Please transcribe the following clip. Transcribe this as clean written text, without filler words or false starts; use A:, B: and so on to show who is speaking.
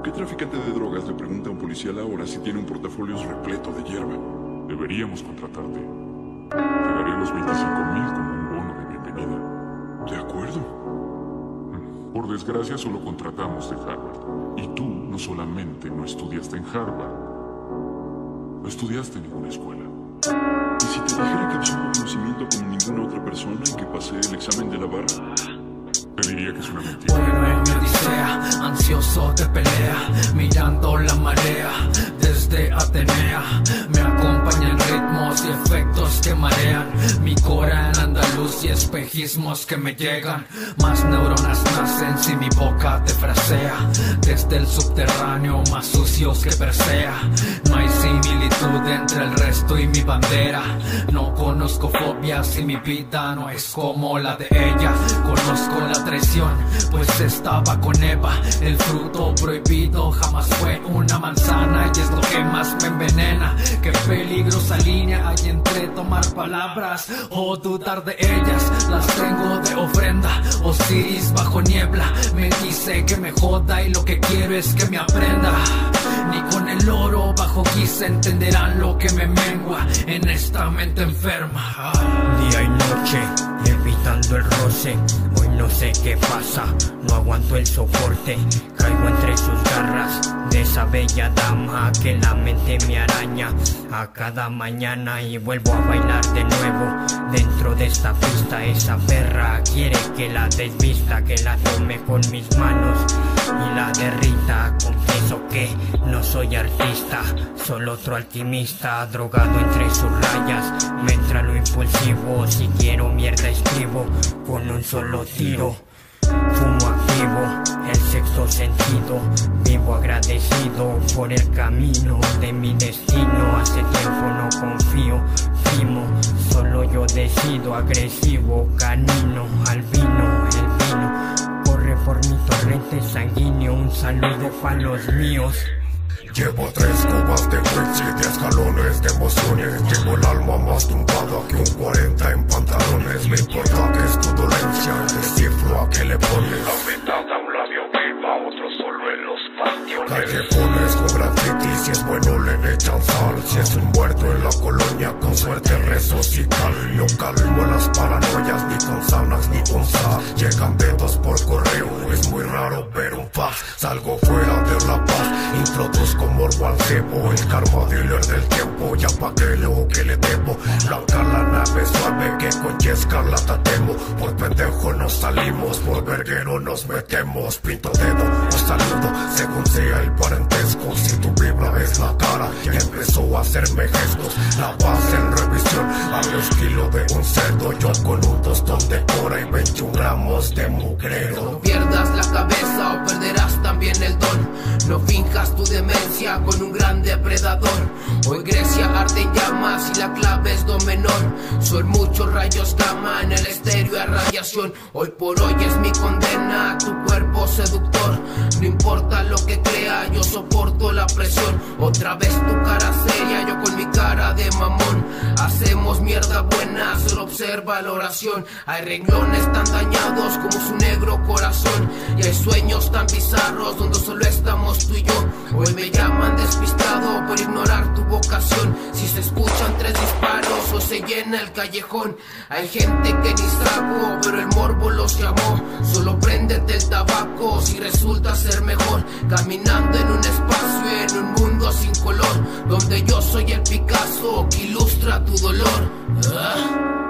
A: ¿Qué traficante de drogas le pregunta a un policía a la hora si tiene un portafolio repleto de hierba?
B: Deberíamos contratarte. Te daré los 25,000 como un bono de bienvenida.
A: De acuerdo.
B: Por desgracia solo contratamos de Harvard. Y tú no solamente no estudiaste en Harvard, no estudiaste en ninguna escuela.
A: ¿Y si te dijera que absorbo conocimiento como ninguna otra persona y que pasé el examen de la barra?
B: Te diría que es una mentira.
C: Vuelve en mi odisea, ansioso de pelea, mirando la marea desde Atenea. Me acompañan ritmos y efectos que marean mi cora en andaluz y espejismos que me llegan. Más neuronas nacen si mi boca te frasea. Desde el subterráneo más sucios que Persea. No hay similitud entre el resto y mi bandera. No conozco fobias y mi vida no es como la de ella. Conozco la traición, pues estaba con Eva. El fruto prohibido jamás fue una manzana y es lo que más me envenena. Qué peligrosa línea hay entre tomar palabras o dudar de ellas. Las tengo de ofrenda. Osiris bajo niebla me dice que me joda y lo que quiero es que me aprenda. Ni con el oro bajo guisa entenderán lo que me mengua en esta mente enferma.
D: Día y noche, evitando el roce. Hoy no sé qué pasa, no aguanto el soporte. Caigo entre sus garras de esa bella dama que la mente me araña a cada mañana y vuelvo a bailar de nuevo dentro de esta pista. Esa perra quiere que la desvista, que la tome con mis manos y la derrita. Confieso que no soy artista, solo otro alquimista drogado entre sus rayas. Me entra lo impulsivo, si quiero mierda escribo con un solo tiro. Fumo activo, el sexto sentido. Vivo agradecido por el camino de mi destino. Hace tiempo no confío, primo. Solo yo decido, agresivo, canino. Albino, el vino corre por mi torrente sanguíneo. Un saludo para los míos.
E: Llevo 3 copas de whisky, 10 galones de emociones. Llevo el alma más tumbada que un 40 en pantalones. Me importa que es tu dolencia, descifro a qué le pones. La mitad a un labio viva, otro solo en los bastiones. Callejones con graffiti, si es bueno le echan sal. Si es un muerto en la colonia, con suerte resucitar. No calmo las paranoias, ni con saunas ni con sal. Llegan dedos por correo, es muy raro ver un fax. Salgo fuera de la paz, introduzco morbo al cebo. El karma dealer del tiempo, ya pagué lo que le debo. Blanca la nave suave que con Yesca la tatemo. Por pendejo nos salimos, por verguero nos metemos. Pinto dedo, os saludo, según sea el parentesco. Si tu vibra es la cara, ya empezó a hacerme gestos. La base en revisión, al estilo de un cerdo. Yo con un tostón de cora y 21 gramos de mugrero.
F: No pierdas la cabeza o perderás también el don. No finjas tu demencia con un gran depredador. Hoy Grecia arde en llamas y la clave es do menor. Son muchos rayos gamma en el estéreo a radiación. Hoy por hoy es mi condena, tu cuerpo seductor. No importa lo que crea, yo soporto la presión. Otra vez tu cara seria, yo con mi cara de mamón. Hacemos mierda buena, solo observa la oración. Hay renglones tan dañados como su negro corazón. Y hay sueños tan bizarros donde solo estamos tú y yo. Hoy me llaman despistado por ignorar tu vocación. Si se escuchan 3 disparos o se llena el callejón. Hay gente que ni saco, pero el morbo los llamó. Solo préndete el tabaco si resulta ser mejor. Caminando en un espacio, en un mundo sin color, donde yo soy el Picasso que ilustra tu dolor.